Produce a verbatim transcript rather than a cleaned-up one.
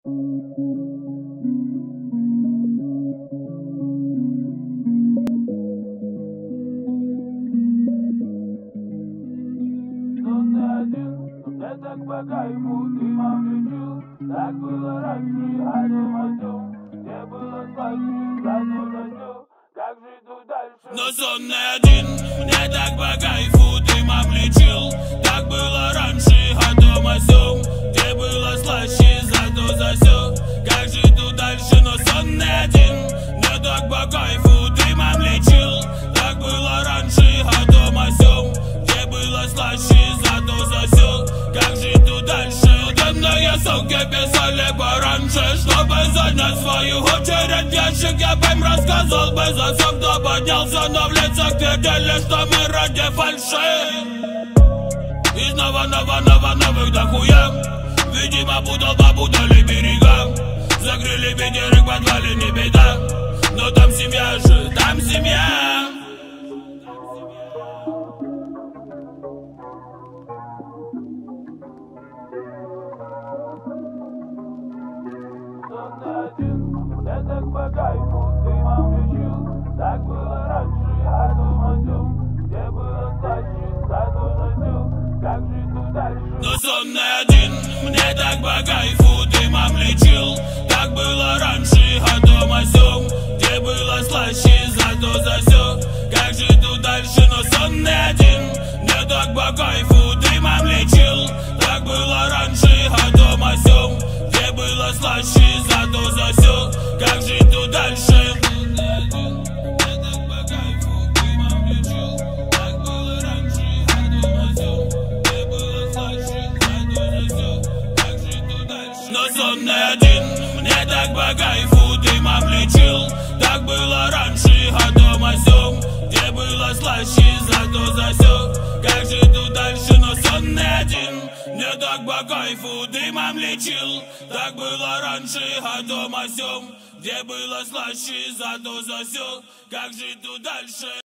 Мне так по кайфу, ты молчишь. Так было раньше, а дома все, где было слаще, зато засел. Как жить тут дальше? Но сонный один, мне так по кайфу, ты мам лечил. Так было раньше, а дома все, где было слаще, зато засел. Как жить тут дальше? Но сонный один, мне так по кайфу, ты мам лечил. Так было раньше, а дома все, где было слаще, зато засел. Как жить тут дальше? Темные соки писали пораньше, чтобы занять свою очередь. Ящик я бы им рассказал бы за все, кто поднялся, но в лицах твердили, что мы ради фальши. И снова, нова, нова, новых дохуя. Видимо, путал, попутали берега. Закрыли ветер, в подвале не беда. Но там семья же, там семья. Мне так по кайфу, ты молчишь. Так было раньше, а дома все, где было слаще, зато засел. Как жить тут дальше? Но сонный один, мне так по кайфу, ты мам лечил. Так было раньше, а дома все, где было слаще, зато засел. Как жить тут дальше? Но сонный один, мне так по кайфу, ты мам лечил. Так было раньше, а дома все, где было слаще, зато засел. Как жить тут дальше? Но сонный один, мне так по кайфу, ты мам лечил. Так было раньше, а дома все, где было слаще, зато засел. Как жить тут дальше? Но сонный один, мне так по кайфу, ты мам лечил. Так было раньше, а дома все, где было слаще, зато засел. Как жить тут дальше?